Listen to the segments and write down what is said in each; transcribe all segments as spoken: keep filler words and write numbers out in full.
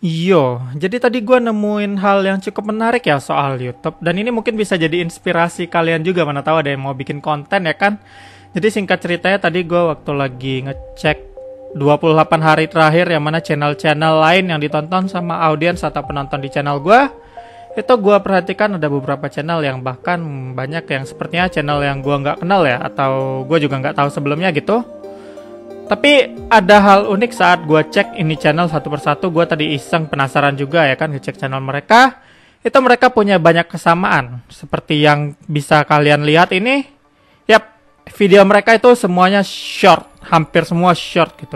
Iyo, jadi tadi gue nemuin hal yang cukup menarik ya soal YouTube. Dan ini mungkin bisa jadi inspirasi kalian juga, mana tahu ada yang mau bikin konten ya kan. Jadi singkat ceritanya tadi gue waktu lagi ngecek dua puluh delapan hari terakhir yang mana channel-channel lain yang ditonton sama audiens atau penonton di channel gue, itu gue perhatikan ada beberapa channel yang bahkan banyak yang sepertinya channel yang gue nggak kenal ya, atau gue juga nggak tahu sebelumnya gitu. Tapi ada hal unik saat gue cek ini channel satu persatu. Gue tadi iseng penasaran juga ya kan, ngecek channel mereka. Itu mereka punya banyak kesamaan. Seperti yang bisa kalian lihat ini. Yap, video mereka itu semuanya short. Hampir semua short gitu.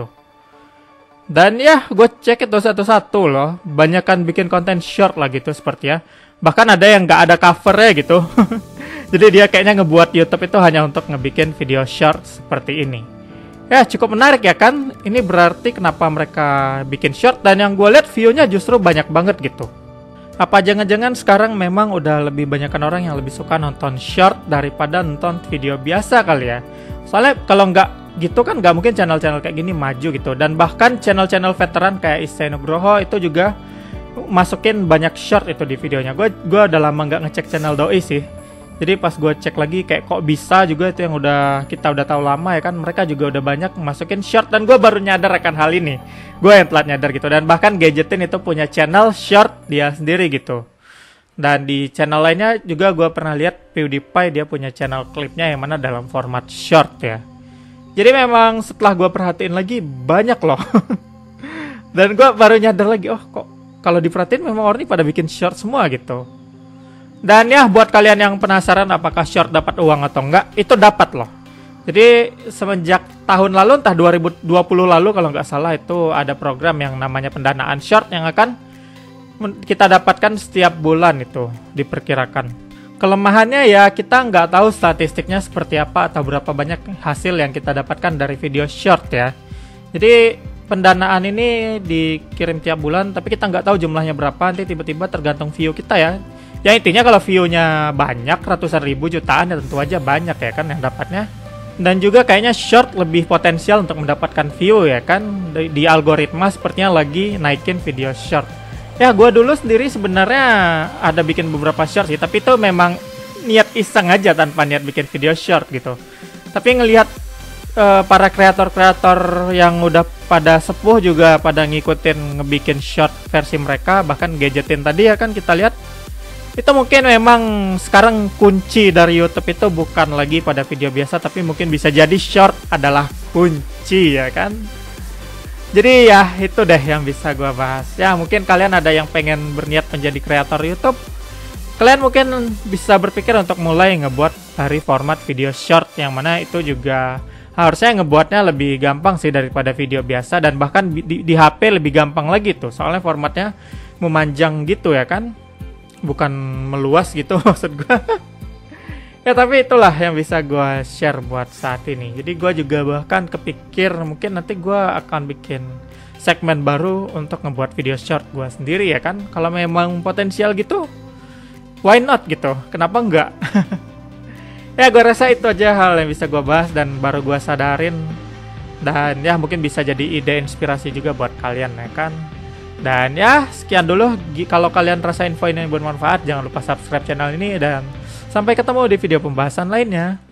Dan ya, gue cek itu satu-satu loh. Banyak kan bikin konten short lah gitu seperti ya. Bahkan ada yang nggak ada covernya gitu. Jadi dia kayaknya ngebuat YouTube itu hanya untuk ngebikin video short seperti ini. Ya cukup menarik ya kan. Ini berarti kenapa mereka bikin short. Dan yang gue lihat view-nya justru banyak banget gitu. Apa jangan-jangan sekarang memang udah lebih banyakkan orang yang lebih suka nonton short daripada nonton video biasa kali ya. Soalnya kalau nggak gitu kan nggak mungkin channel-channel kayak gini maju gitu. Dan bahkan channel-channel veteran kayak Isai Nugroho itu juga masukin banyak short itu di videonya. Gue gue udah lama nggak ngecek channel Doi sih. Jadi pas gue cek lagi kayak kok bisa juga itu yang udah kita udah tahu lama ya kan, mereka juga udah banyak masukin short. Dan gue baru nyadar akan hal ini. Gue yang telat nyadar gitu. Dan bahkan Gadgetin itu punya channel short dia sendiri gitu. Dan di channel lainnya juga gue pernah lihat PewDiePie dia punya channel klipnya yang mana dalam format short ya. Jadi memang setelah gue perhatiin lagi banyak loh. Dan gue baru nyadar lagi, oh kok kalau diperhatiin memang orang ini pada bikin short semua gitu. Dan ya buat kalian yang penasaran apakah short dapat uang atau enggak, itu dapat loh. Jadi semenjak tahun lalu, entah dua ribu dua puluh lalu kalau nggak salah, itu ada program yang namanya pendanaan short yang akan kita dapatkan setiap bulan itu diperkirakan. Kelemahannya ya kita nggak tahu statistiknya seperti apa atau berapa banyak hasil yang kita dapatkan dari video short ya. Jadi pendanaan ini dikirim tiap bulan, tapi kita nggak tahu jumlahnya berapa, nanti tiba-tiba tergantung view kita ya. Ya intinya kalau view-nya banyak, ratusan ribu, jutaan, ya tentu aja banyak ya kan yang dapatnya. Dan juga kayaknya short lebih potensial untuk mendapatkan view ya kan. Di, di algoritma sepertinya lagi naikin video short. Ya gue dulu sendiri sebenarnya ada bikin beberapa short sih, tapi itu memang niat iseng aja tanpa niat bikin video short gitu. Tapi ngelihat uh, para kreator-kreator yang udah pada sepuh juga pada ngikutin ngebikin short versi mereka, bahkan Gadgetin tadi ya kan kita lihat. Itu mungkin memang sekarang kunci dari YouTube itu bukan lagi pada video biasa, tapi mungkin bisa jadi short adalah kunci ya kan. Jadi ya itu deh yang bisa gua bahas. Ya mungkin kalian ada yang pengen berniat menjadi kreator YouTube, kalian mungkin bisa berpikir untuk mulai ngebuat dari format video short, yang mana itu juga harusnya ngebuatnya lebih gampang sih daripada video biasa. Dan bahkan di, di H P lebih gampang lagi tuh, soalnya formatnya memanjang gitu ya kan, bukan meluas gitu maksud gue. Ya tapi itulah yang bisa gue share buat saat ini. Jadi gue juga bahkan kepikir mungkin nanti gue akan bikin segmen baru untuk ngebuat video short gue sendiri ya kan. Kalau memang potensial gitu, why not gitu, kenapa enggak. Ya gue rasa itu aja hal yang bisa gue bahas dan baru gue sadarin. Dan ya mungkin bisa jadi ide inspirasi juga buat kalian ya kan. Dan ya sekian dulu. Kalau kalian rasa info ini bermanfaat, jangan lupa subscribe channel ini. Dan sampai ketemu di video pembahasan lainnya.